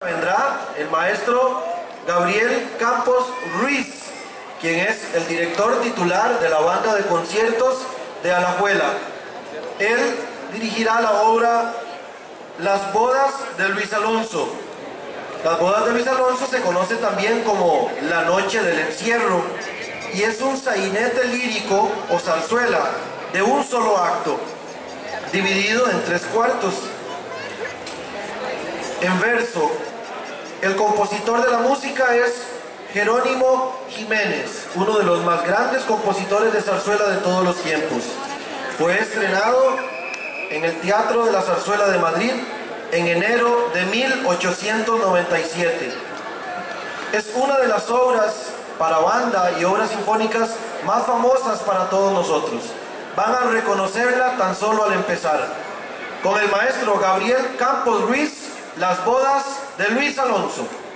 Vendrá el maestro Gabriel Campos Ruiz, quien es el director titular de la banda de conciertos de Alajuela. Él dirigirá la obra Las Bodas de Luis Alonso. Las Bodas de Luis Alonso se conoce también como La Noche del Encierro y es un sainete lírico o zarzuela de un solo acto, dividido en 3 cuartos. En verso, el compositor de la música es Jerónimo Jiménez, uno de los más grandes compositores de zarzuela de todos los tiempos. Fue estrenado en el Teatro de la Zarzuela de Madrid en enero de 1897. Es una de las obras para banda y obras sinfónicas más famosas para todos nosotros. Van a reconocerla tan solo al empezar. Con el maestro Gabriel Campos Ruiz, Las Bodas de Luis Alonso.